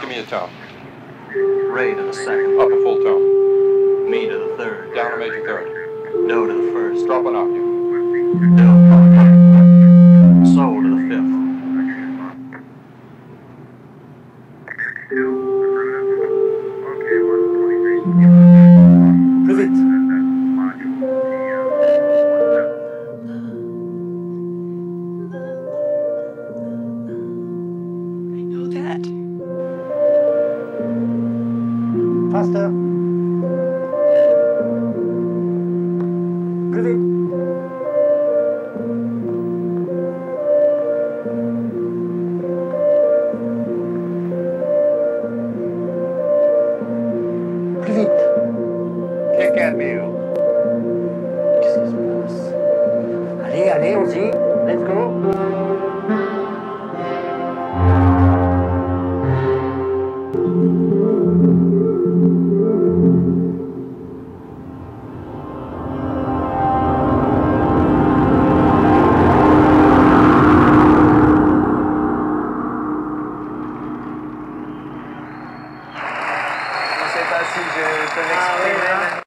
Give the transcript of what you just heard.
me a tone. Re to the second. Up a full tone. Mi to the third. Down a major third. Do to the first. Drop an octave. Do. Sol to the fifth. Plus vite. I know that. Faster. Plus vite. Plus vite. Kick and mule. Qu'est-ce qui se passe? Allez, allez, on y. Let's go. Je sais pas si je peux m'exprimer maintenant.